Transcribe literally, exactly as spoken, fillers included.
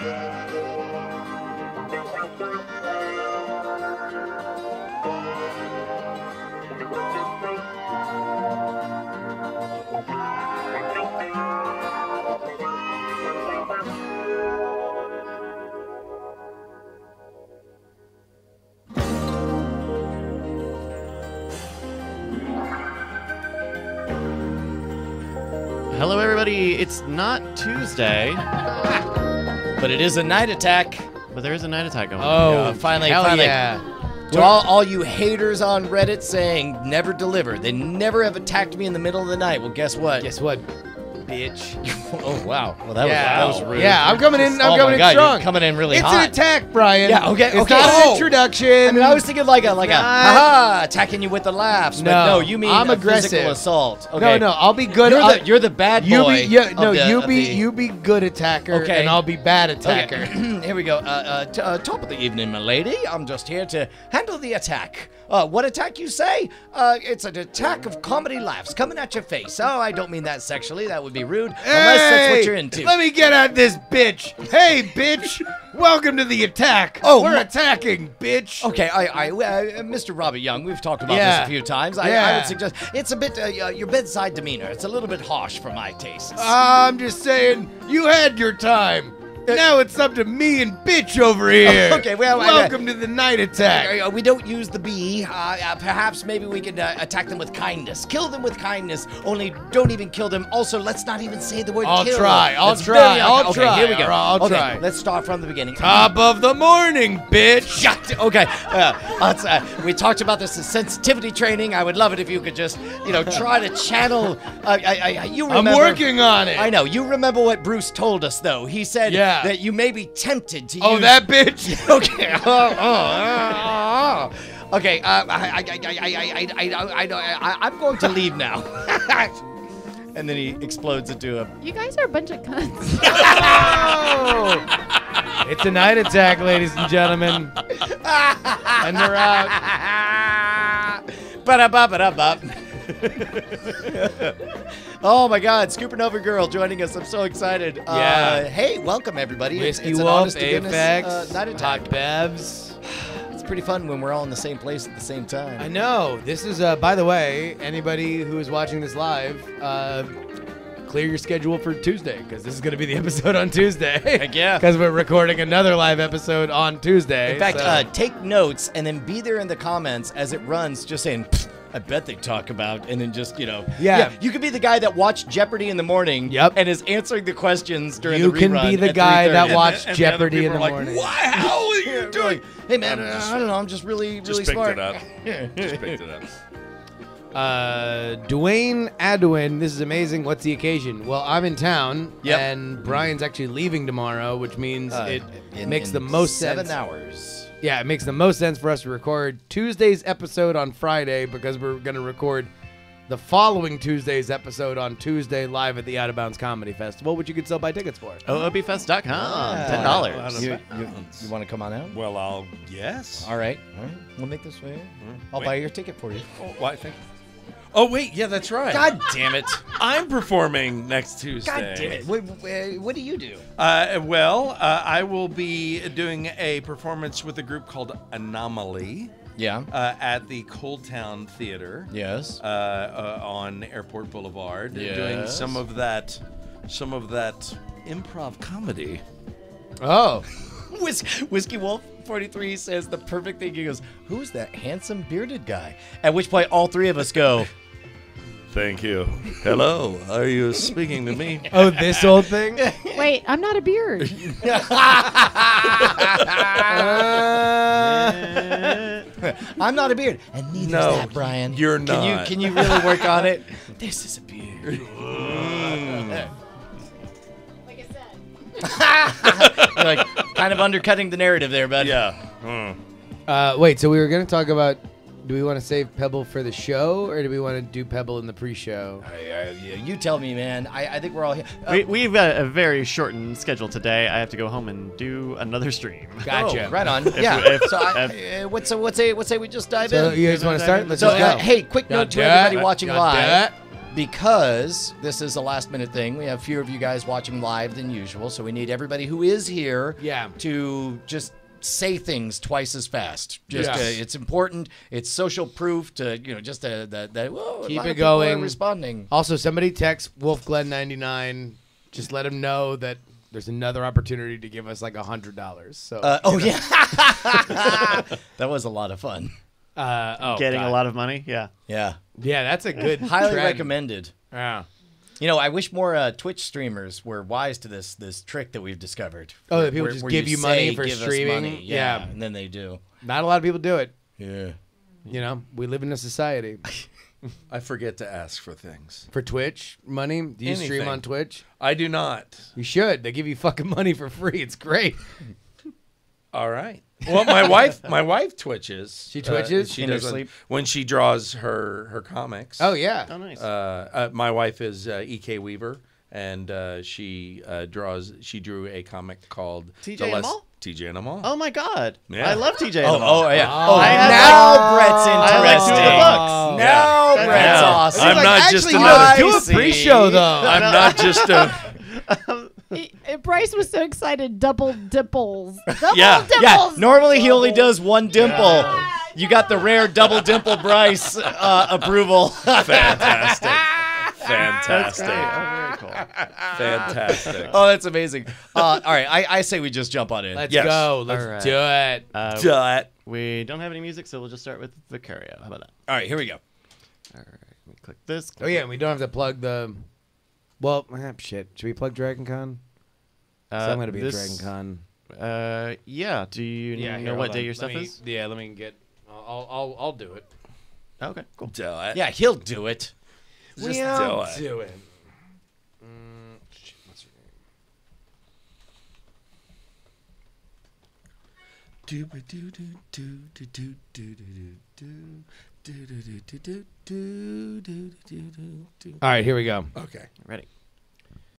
Hello, everybody. It's not Tuesday, but it is a night attack. But there is a night attack going on. Oh, Yeah, finally, hell finally. yeah. To all, all you haters on Reddit saying never deliver. They never have attacked me in the middle of the night. Well, guess what? Guess what, bitch? Oh, wow. Well, that, Yeah. was, that was rude. Yeah, I'm coming in. I'm oh coming my in God, strong. You're coming in really it's hot. an attack, Brian. Yeah, okay, It's okay. not Oh. an introduction. I mean, I was thinking like a like a Not- haha attacking you with the laughs. But No, no, you mean I'm a aggressive. physical assault. Okay. No, no, I'll be good. You're I'll- the, you're the bad boy. You be yeah, of no, the- you of be the- you be good attacker, Okay. and I'll be bad attacker. Okay. Here we go. Uh, uh, t- uh, top of the evening, my lady. I'm just here to handle the attack. Uh, what attack, you say? Uh, it's an attack of comedy laughs coming at your face. Oh, I don't mean that sexually. That would be rude. Unless that's what Hey, you're into. Let me get at this bitch. Hey, bitch. Welcome to the attack. Oh, we're my- attacking, bitch. Okay, I, I, uh, Mister Robert Young, we've talked about Yeah. this a few times. I, I Yeah. would suggest it's a bit uh, uh, your bedside demeanor. It's a little bit harsh for my tastes. I'm just saying, you had your time. Now it's up to me and bitch over here. Okay, well, I- welcome to the night attack. Uh, we don't use the B. Uh, uh, perhaps maybe we could uh, attack them with kindness. Kill them with kindness. Only don't even kill them. Also, let's not even say the word I'll kill. try, I'll That's try, very un- I'll okay, try, here we go. all right, I'll okay, try. let's start from the beginning. Top of the morning, bitch. Shut. Okay. Uh, let's, uh, we talked about this as sensitivity training. I would love it if you could just, you know, try to channel. Uh, I, I, you remember? I'm working on it. I know. You remember what Bruce told us, though. He said Yeah. that you may be tempted to Oh, use. that bitch. Okay. Oh, oh, oh. Okay. Uh, I, I, I, I, I, I, I, I, I, I'm going to leave now. And then he explodes into a. You guys are a bunch of cunts. Oh. It's a night attack, ladies and gentlemen. And we're out. Ba-da-ba-ba-da-ba. Oh my God, Scoopernova Girl joining us. I'm so excited. Yeah. Uh, hey, welcome everybody. It's- Whiskey it's an Wolf, honest to goodness, Apex, uh, night attack. Hot Bevs. It's pretty fun when we're all in the same place at the same time. I know. This is, uh, by the way, anybody who is watching this live, uh, clear your schedule for Tuesday, because this is going to be the episode on Tuesday. Heck yeah. Because we're recording another live episode on Tuesday. In fact, so- uh, take notes and then be there in the comments as it runs, just saying, "Pfft, I bet they talk about," and then just, you know. Yeah. You could be the guy that watched Jeopardy in the morning Yep. and is answering the questions during you the can rerun be the at guy three that thirty. watched And the other Jeopardy in people the are like, morning. What? How are you doing? Like, hey man, I uh, just- I don't know. I'm just really, Just really picked smart. it up. Just picked it up. Uh, Dwayne Adwin, this is amazing. What's the occasion? Well, I'm in town, Yep. and Brian's actually leaving tomorrow, which means Uh, it in- makes in the most seven sense. hours. Yeah, it makes the most sense for us to record Tuesday's episode on Friday because we're going to record the following Tuesday's episode on Tuesday live at the Out of Bounds Comedy Festival, which you can still buy tickets for. Oh, O O B fest dot com. ten dollars. Ah. You, you, you want to come on out? Well, I'll yes. All right. All right. We'll make this way. I'll Wait. buy your ticket for you. Oh, why? Thank you. Oh wait, yeah, that's right. God damn it. I'm performing next Tuesday. God damn it. What, what, what do you do? Uh, well, uh, I will be doing a performance with a group called Anomaly Yeah. uh, at the Cold Town Theater. Yes. Uh, uh, on Airport Boulevard, doing Yes. some of that, some of that improv comedy. Oh. Whis- Whiskey Wolf forty-three says the perfect thing. He goes, "Who's that handsome bearded guy?" At which point, all three of us go, Thank you. Hello, are you speaking to me? Oh, this old thing? Wait, I'm not a beard. Uh, "I'm not a beard," and neither No, is that, Brian. you're Can not. you can you really work on it? This is a beard. Like I said. You're like kind of undercutting the narrative there, bud. Yeah. Mm. uh, wait, so we were going to talk about, do we want to save Pebble for the show, or do we want to do Pebble in the pre-show? I- I- you tell me, man. I, I think we're all here. Uh, We, we've got a very shortened schedule today. I have to go home and do another stream. Gotcha. Oh, right on. Yeah. if- so I, uh, what's what's say what's say we just dive So in? you guys want to start? Let's So, just uh, go. hey, quick Got note to that. everybody watching Got live. that. because this is a last minute thing. We have fewer of you guys watching live than usual, so we need everybody who is here Yeah. to just say things twice as fast. Just Yes. uh, it's important. It's social proof to you know just uh, that that whoa, a Keep lot it of people are going. responding. Also, somebody text Wolf Glenn ninety-nine. Just let him know that there's another opportunity to give us like a hundred dollars. So, Uh, oh yeah, that was a lot of fun. uh, oh, Getting God. a lot of money. Yeah. Yeah, Yeah, that's a good. highly trend. recommended. Yeah. You know, I wish more uh, Twitch streamers were wise to this this trick that we've discovered. Oh, Where- that people where- just where give you money say, for "Give us streaming? money." Yeah, Yeah. and then they do. Not a lot of people do it. Yeah. You know, we live in a society. I forget to ask for things. For Twitch money, do you stream Anything. on Twitch? I do not. You should. They give you fucking money for free. It's great. All right. Well, my wife, my wife twitches. She twitches? she In her does when- sleep? when she draws her her comics. Oh yeah. Oh, nice. Uh, uh, my wife is uh, E K Weaver, and uh, she uh, draws. She drew a comic called T J The and Less- Amal? T J and Amal. oh my God. Yeah. I love T J. Oh, and Amal. oh yeah. Oh, Oh, I have now Brett's I like two of interesting. the books. Now Yeah. Brett's Yeah. awesome. I'm Like, not actually, just you another- know, do I a see. pre-show though. I'm not just a. He- uh, Bryce was so excited. Double dimples. Double Yeah. dimples. Yeah, normally he only does one dimple. You got the rare double dimple Bryce uh, approval. Fantastic. That's Fantastic. great. Oh, very cool. Fantastic. Oh, that's amazing. Uh, all right, I, I say we just jump on in. Let's Yes. go. Let's All right. do it. Uh, Dut. we don't have any music, so we'll just start with Vicario. How about that? All right, here we go. All right. Let me click this. Oh yeah, and we don't have to plug the. Well, ah, shit. Should we plug Dragon Con? Uh, So I'm gonna be this, at Dragon Con. Uh, yeah. Do you know here, what hold day on. your Let stuff me- is? Yeah, let me get. I'll I'll I'll do it. Okay, cool. Dut. Yeah, he'll do it. Just We'll do it. do it. Mm, shit, what's her name? All right, here we go. Okay. Ready.